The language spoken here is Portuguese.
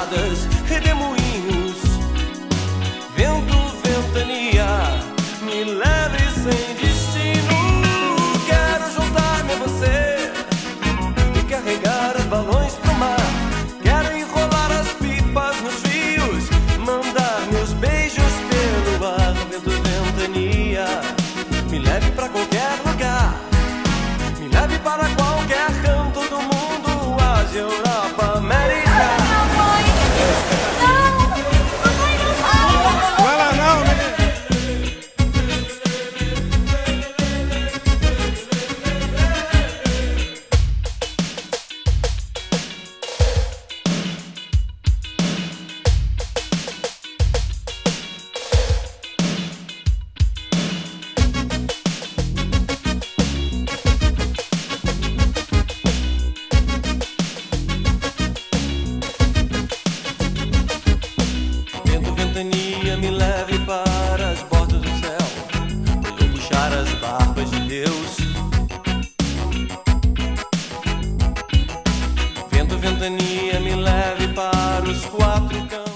estradas, redemoinhos. Vento, ventania, me leve sem destino. Quero juntar-me a você e carregar os balões pro mar. Quero enrolar as pipas nos fios, mandar meus beijos pelo ar. Vento, ventania, me leve pra qualquer lugar, me leve para qualquer canto do mundo, Ásia, Europa, América. Me leve para as bordas do céu, vou puxar as barbas de Deus. Vento, ventania, me leve para os quatro cantos.